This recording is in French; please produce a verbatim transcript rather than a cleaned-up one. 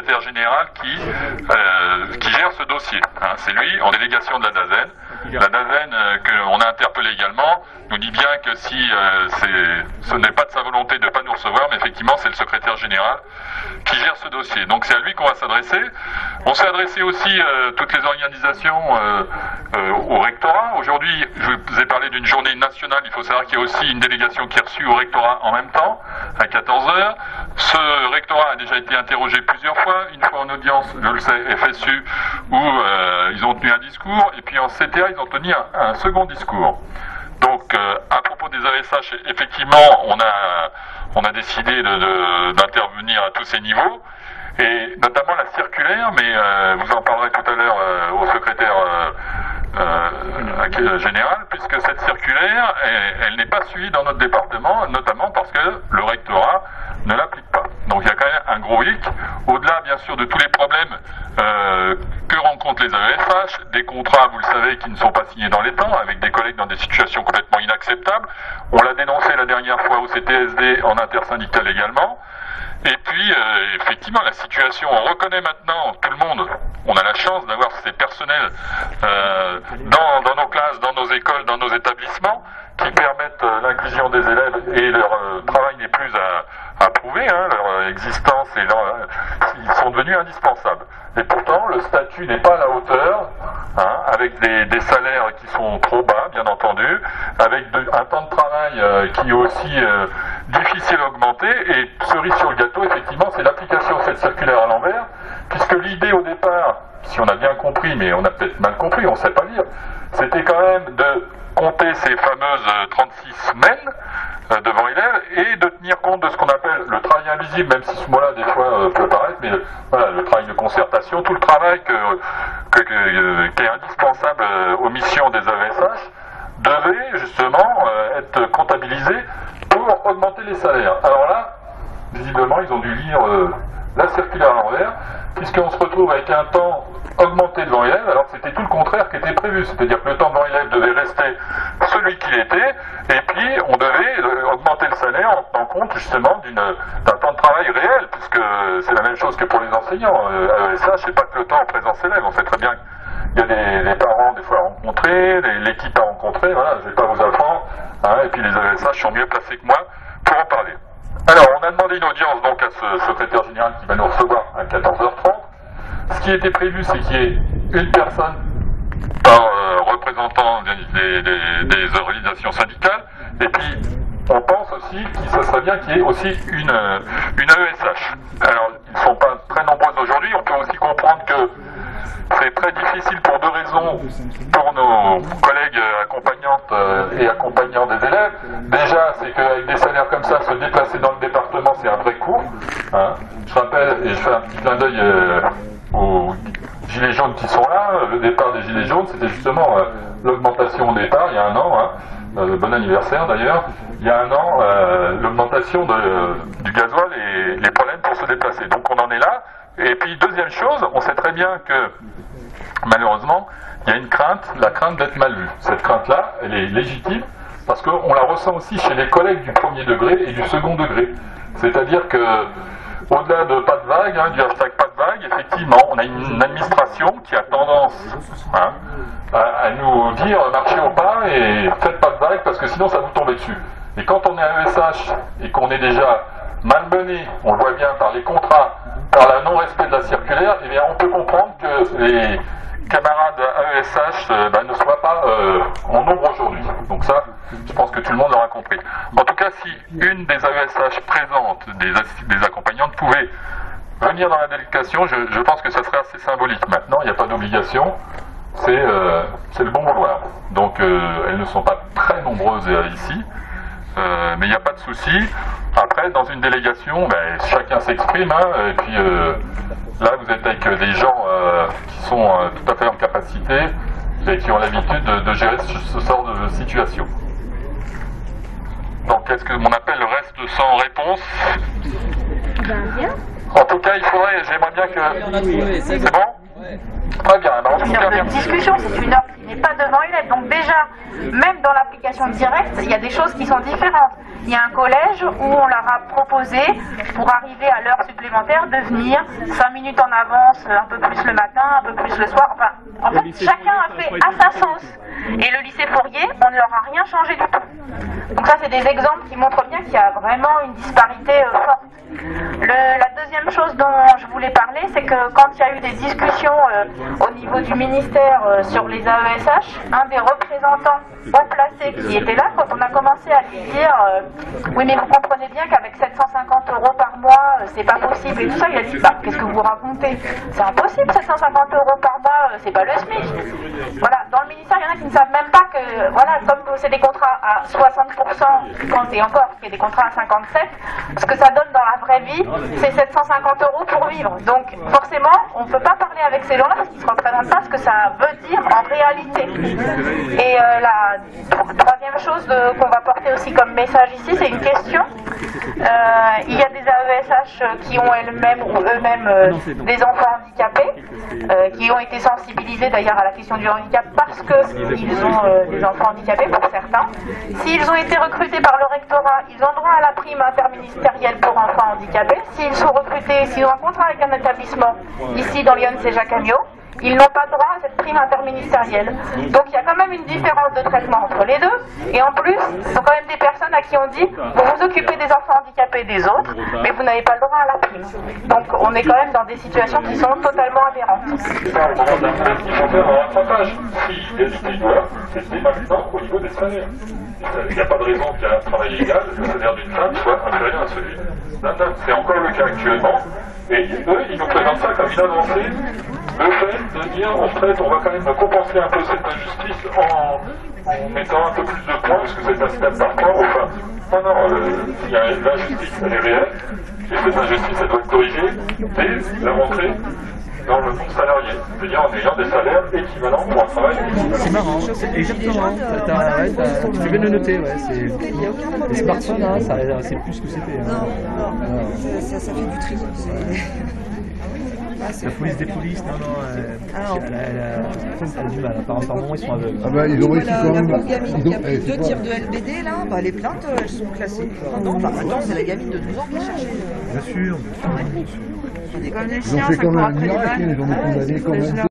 secrétaire général qui, euh, qui gère ce dossier. Hein, c'est lui, en délégation de la DAZEN. La DAZEN, euh, qu'on a interpellé également, nous dit bien que si euh, ce n'est pas de sa volonté de ne pas nous recevoir, mais effectivement c'est le secrétaire général qui gère ce dossier. Donc c'est à lui qu'on va s'adresser. On s'est adressé aussi euh, toutes les organisations euh, euh, au rectorat. Aujourd'hui, je vous ai parlé d'une journée nationale. Il faut savoir qu'il y a aussi une délégation qui est reçue au rectorat en même temps, à quatorze heures. Ce rectorat a déjà été interrogé plusieurs fois, une fois en audience, je le sais, F S U, où euh, ils ont tenu un discours, et puis en C T A, ils ont tenu un, un second discours. Donc, euh, à propos des A E S H, effectivement, on a, on a décidé d'intervenir à tous ces niveaux, et notamment la circulaire, mais euh, vous en parlerez tout à l'heure euh, au secrétaire euh, euh, général, puisque cette circulaire, elle, elle n'est pas suivie dans notre département, notamment parce que le rectorat ne l'applique pas. Donc il y a quand même un gros hic, au-delà bien sûr de tous les problèmes euh, que rencontrent les A E S H, des contrats, vous le savez, qui ne sont pas signés dans les temps, avec des collègues dans des situations complètement inacceptables. On l'a dénoncé la dernière fois au C T S D en intersyndical également. Et puis, euh, effectivement, la situation, on reconnaît maintenant, tout le monde, on a la chance d'avoir ces personnels euh, dans, dans nos classes, dans nos écoles, dans nos établissements, qui permettent euh, l'inclusion des élèves, et leur euh, travail n'est plus à, à prouver, hein, leur existence, et leur, euh, ils sont devenus indispensables. Et pourtant, le statut n'est pas à la hauteur, hein, avec des, des salaires qui sont trop bas, bien entendu, avec de, un temps de travail euh, qui est aussi euh, difficile à augmenter, et cerise sur le gâteau, effectivement, c'est l'application de cette circulaire à l'envers, puisque l'idée au départ, si on a bien compris, mais on a peut-être mal compris, on ne sait pas lire, c'était quand même de compter ces fameuses trente-six semaines euh, devant élèves, et de tenir compte de ce qu'on appelle le travail invisible, même si ce mot-là des fois euh, peut paraître, mais le, voilà, le travail de concertation, tout le travail que, que, que, euh, qui est indispensable euh, aux missions des A E S H, devait justement euh, être comptabilisé pour augmenter les salaires. Alors là, visiblement, ils ont dû lire euh, la circulaire à l'envers, puisqu'on se retrouve avec un temps augmenté devant élève, alors que c'était tout le contraire qui était prévu. C'est-à-dire que le temps devant élève devait rester celui qu'il était, et puis on devait euh, augmenter le salaire en tenant compte justement d'un temps de travail réel, puisque c'est la même chose que pour les enseignants. Euh, A E S H, c'est pas que le temps en présence élève, on sait très bien qu'il y a des, des parents des fois à rencontrer, l'équipe à rencontrer, voilà, je vais pas vous apprendre, hein, et puis les A E S H sont mieux placés que moi pour en parler. Alors, on a demandé une audience donc à ce secrétaire général qui va nous recevoir à quatorze heures trente. Ce qui était prévu, c'est qu'il y ait une personne par euh, représentant des, des, des organisations syndicales, et puis on pense aussi que ce serait bien qu'il y ait aussi une, une A E S H. Alors, ils ne sont pas très nombreux aujourd'hui, on peut aussi comprendre que c'est très difficile pour deux raisons pour nos collègues accompagnantes et accompagnants des élèves. Déjà, c'est qu'avec des salaires comme ça, se déplacer dans le département, c'est un vrai coût. Hein. Je rappelle, et je fais un petit clin d'œil euh, aux gilets jaunes qui sont là, le départ des gilets jaunes, c'était justement euh, l'augmentation au départ, il y a un an, hein, euh, bon anniversaire d'ailleurs, il y a un an, euh, l'augmentation euh, du gasoil et les problèmes pour se déplacer. Donc on en est là. Et puis deuxième chose, on sait très bien que malheureusement, il y a une crainte, la crainte d'être mal vu. Cette crainte-là, elle est légitime, parce qu'on la ressent aussi chez les collègues du premier degré et du second degré. C'est-à-dire que, au-delà de pas de vague, hein, du hashtag pas de vague, effectivement, on a une administration qui a tendance hein, à, à nous dire marchez au pas et faites pas de vague parce que sinon ça vous tombe dessus. Et quand on est A E S H et qu'on est déjà malmené, on le voit bien par les contrats, par le non-respect de la circulaire, eh bien on peut comprendre que les camarades A E S H euh, bah, ne soient pas euh, en nombre aujourd'hui. Donc ça, je pense que tout le monde l'aura compris. En tout cas, si une des A E S H présentes, des, des accompagnantes, pouvait venir dans la délégation, je, je pense que ça serait assez symbolique. Maintenant, il n'y a pas d'obligation, c'est euh, le bon vouloir. Donc euh, elles ne sont pas très nombreuses euh, ici. Euh, mais il n'y a pas de souci. Après, dans une délégation, ben, chacun s'exprime, hein, et puis euh, là, vous êtes avec des gens euh, qui sont euh, tout à fait en capacité et qui ont l'habitude de, de gérer ce, ce genre de situation. Donc, est-ce que mon appel reste sans réponse? Bien. En tout cas, il faudrait, j'aimerais bien que... C'est bon? Très bien. Ben, en tout cas, Une heure de discussion, c'est une heure n'est pas devant élèves. Donc déjà, même dans l'application directe, il y a des choses qui sont différentes. Il y a un collège où on leur a proposé, pour arriver à l'heure supplémentaire, de venir cinq minutes en avance, un peu plus le matin, un peu plus le soir. Enfin, en fait, chacun a fait à sa sauce. Et le lycée Fourier, on ne leur a rien changé du tout. Donc ça, c'est des exemples qui montrent bien qu'il y a vraiment une disparité euh, forte. Le, la deuxième chose dont je voulais parler, c'est que quand il y a eu des discussions euh, au niveau du ministère euh, sur les A E S H, un des représentants haut placés qui était là, quand on a commencé à lui dire euh, oui mais vous comprenez bien qu'avec sept cent cinquante euros par mois, euh, c'est pas possible et tout ça, il a dit bah qu'est-ce que vous racontez? C'est impossible, sept cent cinquante euros par mois, euh, c'est pas le SMIC. Voilà, dans le ministère, il y en a qui ne savent même pas que, voilà, comme c'est des contrats à soixante pour cent, quand c'est encore qu'il y a des contrats à cinquante-sept, ce que ça donne dans la vraie vie, c'est sept cent cinquante euros pour vivre. Donc forcément, on ne peut pas parler avec ces gens-là parce qu'ils ne se représentent pas ce que ça veut dire en réalité. Et euh, la troisième chose de, qu'on va porter aussi comme message ici, c'est une question. Euh, il y a des A E S H qui ont elles-mêmes ou eux-mêmes euh, des enfants handicapés, euh, qui ont été sensibilisés d'ailleurs à la question du handicap parce qu'ils ont euh, des enfants handicapés pour certains. S'ils ont été recrutés par le rectorat, ils ont droit à la prime interministérielle pour enfants handicapés. S'ils sont recrutés, s'ils ont un contrat avec un établissement, ici dans Lyon, c'est Jacques Amiot, ils n'ont pas droit à cette prime interministérielle. Donc il y a quand même une différence de traitement entre les deux. Et en plus, ce sont quand même des personnes à qui on dit vous vous occupez des enfants handicapés des autres, mais vous n'avez pas le droit à la prime. Donc on est quand même dans des situations qui sont totalement aberrantes. C'est pas un moment d'un problème qu'il faut faire un rattrapage. Si l'égalité doit, c'est dès maintenant au niveau des salaires. Il n'y a pas de raison qu'il y ait un travail égal, le salaire d'une femme soit inférieur à celui d'un homme. C'est encore le cas actuellement. Et eux, ils nous présentent ça comme une avancée. Le fait de dire, en fait, on va quand même compenser un peu cette injustice en, en mettant un peu plus de points, parce que c'est un step par point. Enfin, non, non, euh, il y a l'injustice, elle est réelle, et cette injustice, elle doit être corrigée dès la rentrée dans le monde salarié, c'est-à-dire en ayant des salaires équivalents pour un travail. C'est marrant, c'est exactement. T'as, ouais, t'as, tu viens de le noter, ouais. C'est, les smartphones, hein, ça, c'est plus ce que c'était. Hein. Non, non, ouais. ça, ça fait du tri. C'est... La police des polices, non, non, euh, ah non. Elle, a, elle, a, elle a du mal, apparemment ils sont aveugles. Ah bah ils ont réussi la, quand même. La pauvre gamine qui a pris deux tirs de L B D là, bah, les plaintes elles sont classées. Non, bah attends, c'est la gamine de douze ans qui est cherchée. Bien sûr, bien sûr. Bien sûr. Ils ont fait quand même un miracle, ils ont condamné quand même.